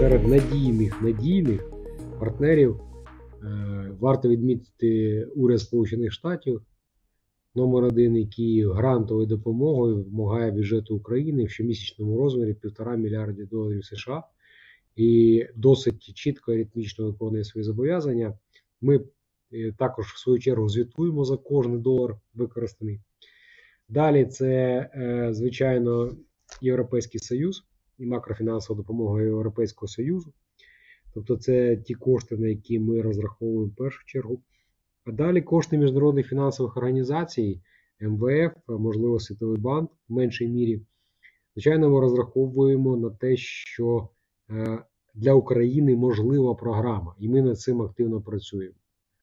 серед надійних партнерів варто відмітити уряд Сполучених Штатів, номер 1, який грантовою допомогою допомагає бюджету України в щомісячному розмірі $1,5 мільярда США і досить чітко і ритмічно виконує свої зобов'язання. Ми також в свою чергу звітуємо за кожний долар використаний. Далі це, звичайно, Європейський Союз і макрофінансова допомога Європейського Союзу. Тобто це ті кошти, на які ми розраховуємо в першу чергу. А далі кошти міжнародних фінансових організацій, МВФ, можливо, Світовий банк в меншій мірі. Звичайно, ми розраховуємо на те, що для України можлива програма, і ми над цим активно працюємо.